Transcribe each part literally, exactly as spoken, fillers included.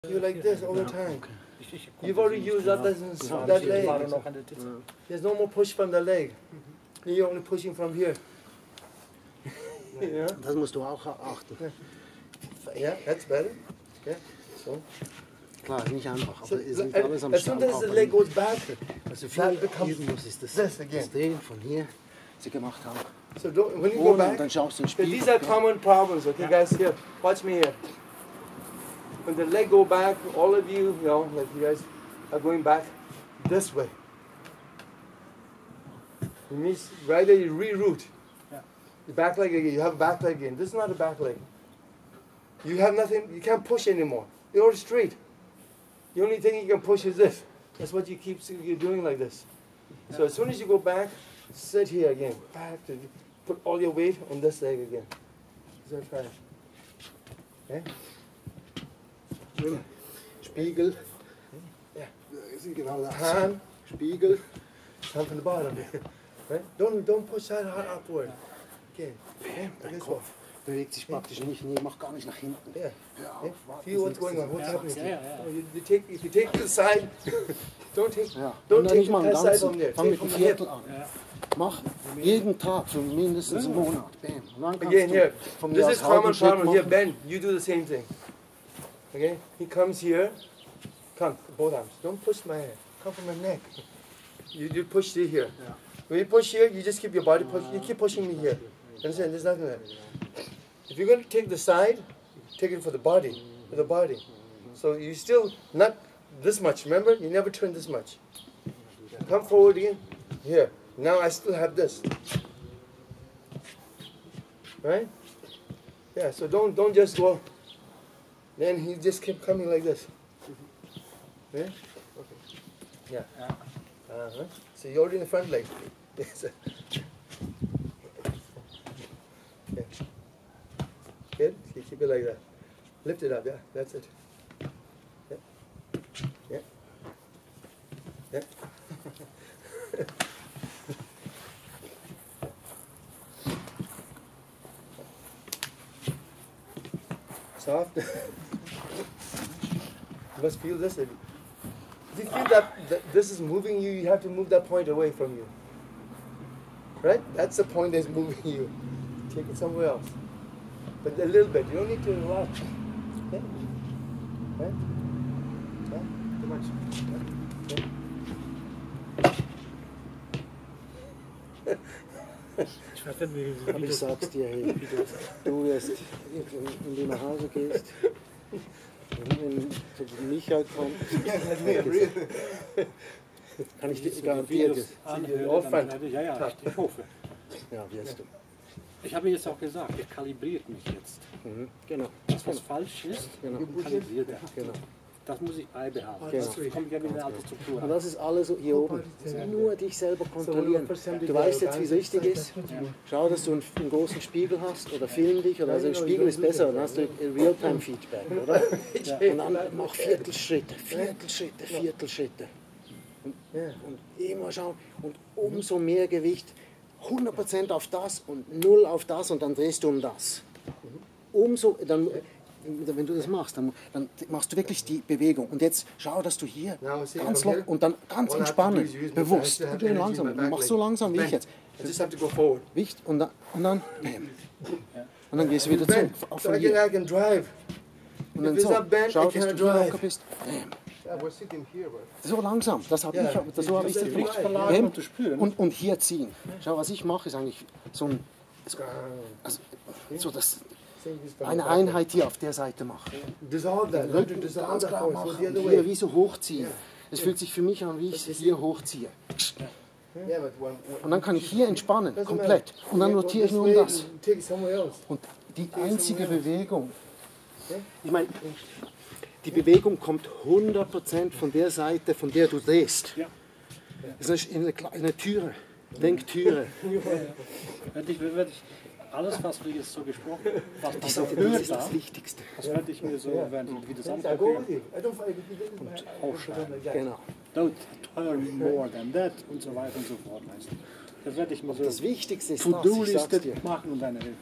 You like this all the time. You've already used that, that leg. There's no more push from the leg. You're only pushing from here. Yeah. Das musst du auch achten. Yeah, that's better. Okay. So. Klar, nicht einfach, So, aber es ist as alles am as soon as the Start. leg goes back, Also that viel becomes üben muss, ist das, this again. das Drehen von hier, sie gemacht haben. So don't, when you go Und back, dann schaust du ins because Spiegel. these are common problems. Okay, guys, here, watch me here. When the leg go back, all of you, you know, like you guys are going back this way. It means right there you reroute. Yeah. The back leg again. You have back leg again. This is not a back leg. You have nothing. You can't push anymore. You're all straight. The only thing you can push is this. That's what you keep you're doing like this. So as soon as you go back, sit here again. Back to put all your weight on this leg again. Is that right? Okay. Spiegel. Yeah. Sie genau das. Hand. Spiegel. Hand from the bottom. Right? Don't don't push that hard upward. Okay. Der This one. Kopf bewegt sich praktisch nicht, nee, mach gar nicht nach hinten. Yeah. Hör auf, Yeah. warte, Feel what's das going ist- on. What's Yeah, happening? to you? yeah, yeah. Oh, you, you take if you take to the side. don't take. Ja. Don't Und dann take nicht mal the einen side from ganzen. there. Fang Take mit from dem the hip. Viertel an. Ja. Mach jeden Tag für mindestens einen Monat. Bam. Und dann kannst Again du here. von This mir is aus halben common Schritt problem here. machen. Ben, you do the same thing. Okay? He comes here. Come, both arms. Don't push my head. Come from my neck. You you push it here. Yeah. When you push here, you just keep your body push. You keep pushing me here. Understand? There's nothing there. If you're going to take the side, take it for the body, for the body. So you still not this much. Remember, you never turn this much. Come forward again. Here. Now I still have this. Right? Yeah. So don't don't just go. Then he just keep coming like this. Yeah. Okay. Yeah. Uh huh. So you're already in the front leg. Yes. Okay. Good. You keep it like that. Lift it up. Yeah. That's it. Yeah. Yeah. Yeah. Soft. You must feel this. If you feel that, that this is moving you, you have to move that point away from you. Right? That's the point that's moving you. Take it somewhere else. But a little bit. You don't need to relax. Okay? Right? Yeah? Too much. Yeah? Ich weiß nicht, wie, Aber wie ich das sag's dir, hey, du wirst, wenn du nach Hause gehst, wenn, wenn so Michael kommt, kann ich dir garantieren, Videos anhöre, All dann fun. werde ich- ja, ja, ich, ich hoffe. ja, wirst du. Ich habe jetzt auch gesagt, er kalibriert mich jetzt. Mhm. Genau, Das, was falsch ist, genau, kalibriert er. genau. Das muss ich beibehalten. Genau. Das kommt ja mit der alten Struktur. Und das ist alles so hier oben. Nur dich selber kontrollieren. Du weißt jetzt, wie es richtig ist. Schau, dass du einen, einen großen Spiegel hast oder film dich. Oder also ein Spiegel ist besser, dann hast du Realtime-Feedback, oder? Und dann mach Viertelschritte, Viertelschritte, Viertelschritte. Und, und immer schauen. Und umso mehr Gewicht, hundert Prozent auf das und null auf das und dann drehst du um das. Umso, dann, wenn du das machst, dann, dann machst du wirklich die Bewegung. Und jetzt schau, dass du hier Now, see, ganz from locker here, und dann ganz all I have to do entspannen, is use my bewusst. fast to have Und du energy in langsam, my back mach leg. so langsam wie ich Bang. jetzt. I just have to go forward. Wicht und dann, und dann, bam. Und dann gehst du wieder Bend. zurück, auch So von I can, hier. I can drive. Und dann if it's so, not bent, schau, I dass cannot du hier drive. locker bist. Bam. Yeah, we're sitting here, but So langsam, das habe Ja, ich, so habe ich das die gemacht. verlagern Bam. und zu spüren. Und, und hier ziehen. Schau, was ich mache, ist eigentlich so, ein, so, also, so das, eine Einheit hier auf der Seite machen. Dissolve that. Learn to dissolve Ganz that klar force. So machen. the other Und hier way. wie so hochziehen. Es fühlt sich für mich an, wie ich hier hochziehe. Yeah, but when, when Und dann kann ich hier entspannen, doesn't komplett. matter. Und dann You go rotiere ich this nur um way das. and take it somewhere else. Und die einzige Bewegung, Okay. ich meine, die Bewegung kommt hundert Prozent von der Seite, von der du drehst. Ja. Das ist eine, eine, eine Türe, Denktüre. Werde ich, werde ich, alles, was wir jetzt so gesprochen haben, was man Das so ist hört, das da, Wichtigste. das werde ich mir so, während ich wie das I go with angucke, you. I don't fight. If you didn't, I aufschreiben. like that. Genau. Don't turn more than that und so weiter und so fort. Weißt du. Das werde ich mir so Das Wichtigste ist das, ich sag's To-Do-Liste dir. machen und eine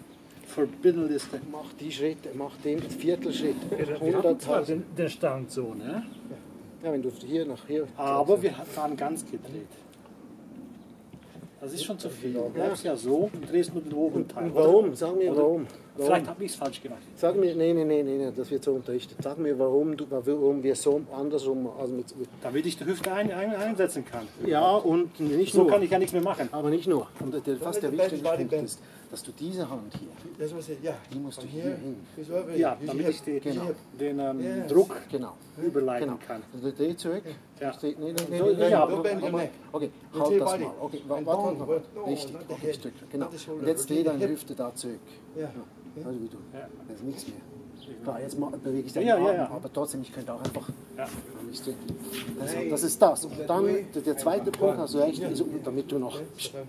Verbindenliste. Mach die Schritte, mach den Viertelschritt. Wir haben hundert zwar den, den Stand so, ne? Ja, wenn du hier nach hier. Aber wir fahren ganz gedreht. Das ist schon zu viel. Du bleibst ja so und drehst nur den oberen Teil. Und warum? Sag mir Oder- warum. Vielleicht warum? habe ich es falsch gemacht. Sag mir, nee, nee, nee, nee, das wird so unterrichtet. Sag mir, warum, du, warum wir so andersrum, also mit, mit Damit ich die Hüfte ein, ein, einsetzen kann. ja, und nicht So nur. kann ich ja nichts mehr machen. Aber nicht nur. Und der, fast der Bend, wichtigste body Punkt bend. ist, dass du diese Hand hier, That's what I said. Yeah. die musst du From hier here. hin. It's over Ja, here. damit ich die, Genau. den ähm, Yes. Druck Genau. überleiten Genau. kann. Also dreh zurück. Ja. Dreh- Nee, nee, nee, So, nee, nee, ja, nee, don't bend your aber- neck. Okay, Until halt das body. mal. Okay, And warte, down, warte, but warte. no, Richtig, not the okay, head, Stück. Genau. not the shoulder, Und jetzt rotate dreh the deine hip. Hüfte da zurück. Yeah. Also wie du. Ja. Da ist nichts mehr. Klar, jetzt ma- bewege ich deinen Ja, ja, Arm, ja. aber trotzdem, ich könnte auch einfach. Ja. Also, das ist das. Und dann der, der zweite Punkt, hast du recht, ist, damit du noch